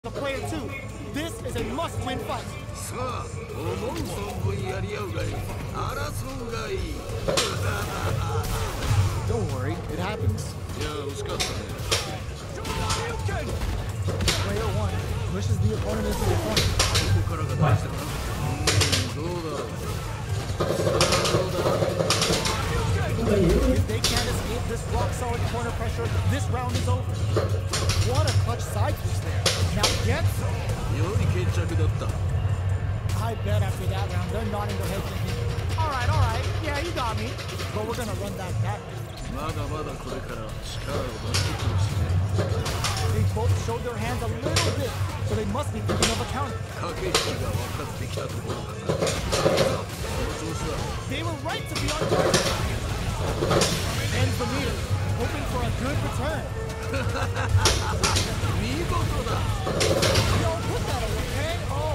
The player 2. This is a must-win fight. Don't worry, it happens. Player 1 pushes the opponent into the corner. If they can't escape this rock-solid corner pressure, this round is over. What a clutch side twist there. Now get some. I bet after that round, they're nodding their heads thinking, all right, yeah, you got me. But we're gonna run that back. They both showed their hands a little bit, so they must be thinking of a counter. They were right to be on target. Ends the meter, hoping for a good return. Yo, put that away, okay? Oh.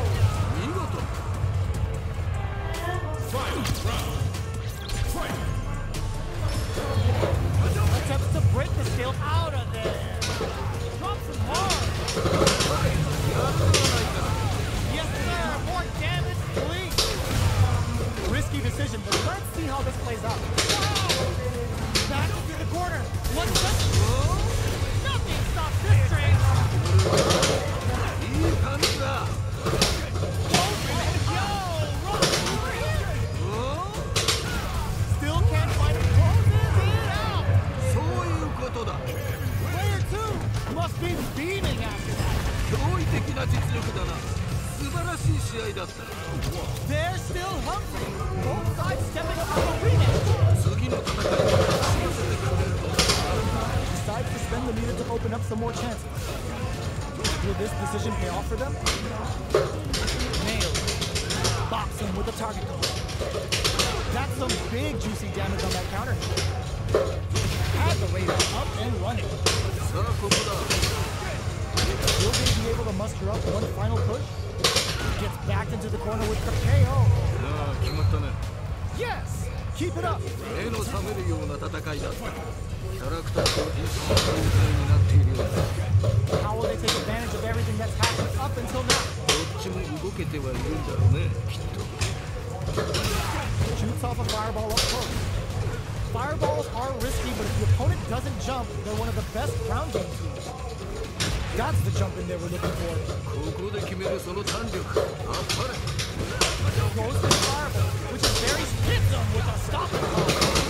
Attempts to break the scale out of there. Drops him hard. Yes, sir. More damage, please. Risky decision, but let's see how this plays out. Back to the corner. What's this? Nothing stops this train. Still can't find it. Closes it out. Player 2 must be beaming after that. They're still hungry. Both sides stepping up for a rematch. Decides to spend the meter to open up some more chances. Will this decision pay off for them? Nailed. Boxing with the target control. That's some big juicy damage on that counter. Had the radar up and running. Will they be able to muster up one final push? Gets backed into the corner with the KO. Yes! Keep it up! How will they take advantage of everything that's happened up until now? Shoots off a fireball up close. Fireballs are risky, but if the opponent doesn't jump, they're one of the best ground game tools. That's the jump in they were looking for. Goes to the fireball, which is very hits them with a stopping ball.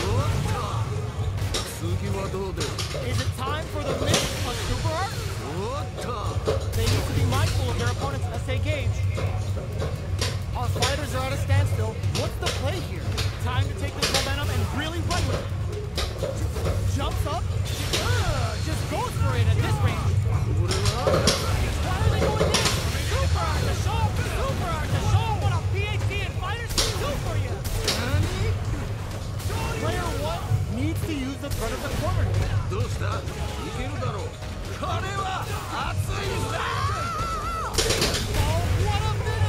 Is it time for the miss a super art? They need to be mindful of their opponent's SA gauge. Our fighters are at a standstill. What's the play here? Time to take this momentum and really run with it. Jumps up. Just goes for it at this range. Why are they going in? Super art to show! Super art to show what a PhD in fighters can do for you! Player 1 needs to use the front of the corner. Oh, what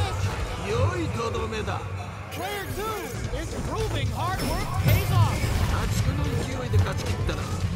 a finish! Player 2 is proving hard work pays off.